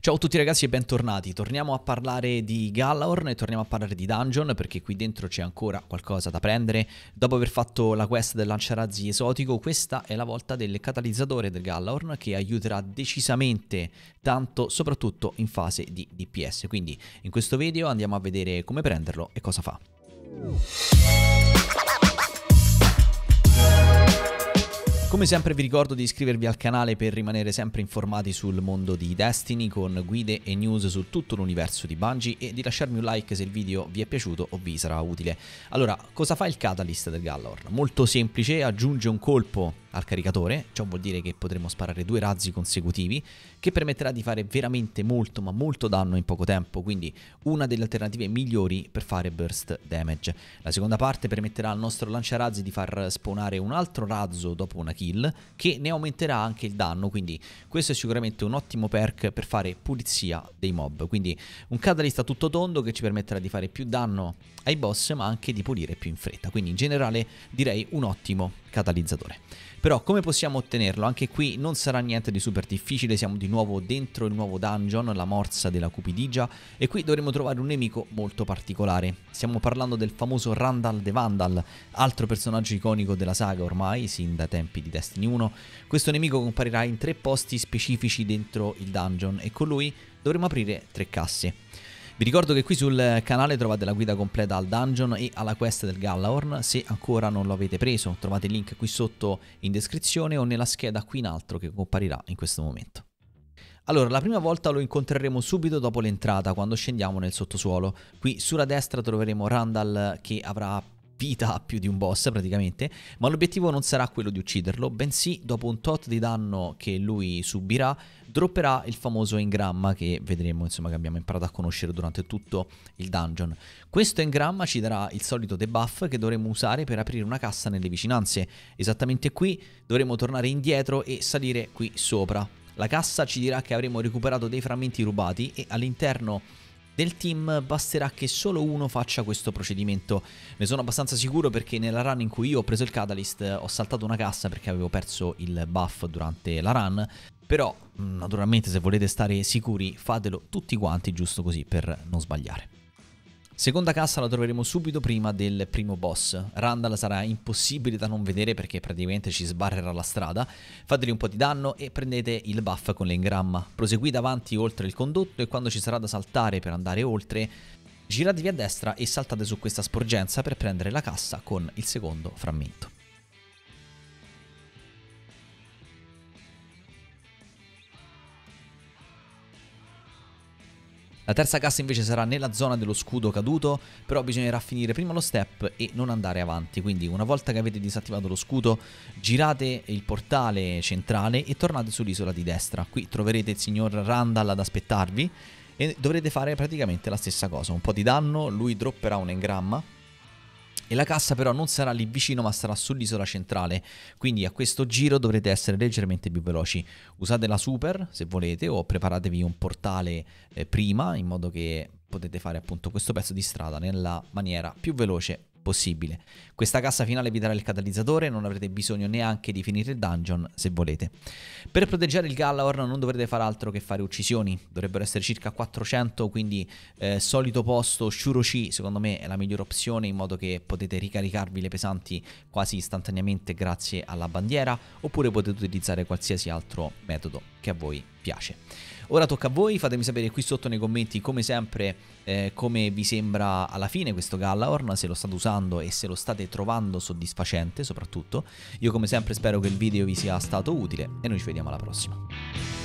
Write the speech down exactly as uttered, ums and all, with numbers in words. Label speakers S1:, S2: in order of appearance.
S1: Ciao a tutti ragazzi e bentornati, torniamo a parlare di Gjallarhorn e torniamo a parlare di dungeon perché qui dentro c'è ancora qualcosa da prendere. Dopo aver fatto la quest del lanciarazzi esotico, questa è la volta del catalizzatore del Gjallarhorn che aiuterà decisamente tanto, soprattutto in fase di D P S. Quindi in questo video andiamo a vedere come prenderlo e cosa fa. Come sempre vi ricordo di iscrivervi al canale per rimanere sempre informati sul mondo di Destiny con guide e news su tutto l'universo di Bungie e di lasciarmi un like se il video vi è piaciuto o vi sarà utile. Allora, cosa fa il Catalyst del Gjallarhorn? Molto semplice, aggiunge un colpo al caricatore, ciò vuol dire che potremo sparare due razzi consecutivi che permetterà di fare veramente molto ma molto danno in poco tempo, quindi una delle alternative migliori per fare burst damage. La seconda parte permetterà al nostro lanciarazzi di far spawnare un altro razzo dopo una kill che ne aumenterà anche il danno, quindi questo è sicuramente un ottimo perk per fare pulizia dei mob, quindi un catalyst a tutto tondo che ci permetterà di fare più danno ai boss ma anche di pulire più in fretta, quindi in generale direi un ottimo catalizzatore. Però come possiamo ottenerlo? Anche qui non sarà niente di super difficile, siamo di nuovo dentro il nuovo dungeon, la morsa della cupidigia, e qui dovremo trovare un nemico molto particolare. Stiamo parlando del famoso Randall the Vandal, altro personaggio iconico della saga ormai, sin dai tempi di Destiny uno. Questo nemico comparirà in tre posti specifici dentro il dungeon e con lui dovremo aprire tre casse. Vi ricordo che qui sul canale trovate la guida completa al dungeon e alla quest del Gjallarhorn. Se ancora non lo avete preso trovate il link qui sotto in descrizione o nella scheda qui in alto che comparirà in questo momento. Allora, la prima volta lo incontreremo subito dopo l'entrata, quando scendiamo nel sottosuolo. Qui sulla destra troveremo Randall che avrà vita a più di un boss praticamente, ma l'obiettivo non sarà quello di ucciderlo, bensì dopo un tot di danno che lui subirà dropperà il famoso engramma che vedremo, insomma, che abbiamo imparato a conoscere durante tutto il dungeon. Questo engramma ci darà il solito debuff che dovremo usare per aprire una cassa nelle vicinanze. Esattamente qui dovremo tornare indietro e salire qui sopra. La cassa ci dirà che avremo recuperato dei frammenti rubati e all'interno del team basterà che solo uno faccia questo procedimento. Ne sono abbastanza sicuro perché nella run in cui io ho preso il Catalyst ho saltato una cassa perché avevo perso il buff durante la run. Però naturalmente se volete stare sicuri fatelo tutti quanti giusto così per non sbagliare. Seconda cassa la troveremo subito prima del primo boss. Randall sarà impossibile da non vedere perché praticamente ci sbarrerà la strada. Fategli un po' di danno e prendete il buff con l'engramma. Proseguite avanti oltre il condotto e quando ci sarà da saltare per andare oltre, giratevi a destra e saltate su questa sporgenza per prendere la cassa con il secondo frammento. La terza cassa invece sarà nella zona dello scudo caduto, però bisognerà finire prima lo step e non andare avanti, quindi una volta che avete disattivato lo scudo girate il portale centrale e tornate sull'isola di destra. Qui troverete il signor Randall ad aspettarvi e dovrete fare praticamente la stessa cosa, un po' di danno, lui dropperà un engramma. E la cassa però non sarà lì vicino ma sarà sull'isola centrale, quindi a questo giro dovrete essere leggermente più veloci. Usate la super se volete o preparatevi un portale eh, prima in modo che potete fare appunto questo pezzo di strada nella maniera più veloce possibile. Questa cassa finale vi darà il catalizzatore, non avrete bisogno neanche di finire il dungeon se volete. Per proteggere il Gjallarhorn non dovrete fare altro che fare uccisioni, dovrebbero essere circa quattrocento, quindi eh, solito posto, Shuroshi secondo me è la migliore opzione in modo che potete ricaricarvi le pesanti quasi istantaneamente grazie alla bandiera, oppure potete utilizzare qualsiasi altro metodo che a voi piace. Ora tocca a voi, fatemi sapere qui sotto nei commenti come sempre eh, come vi sembra alla fine questo Gjallarhorn, se lo state usando e se lo state trovando soddisfacente soprattutto. Io come sempre spero che il video vi sia stato utile e noi ci vediamo alla prossima.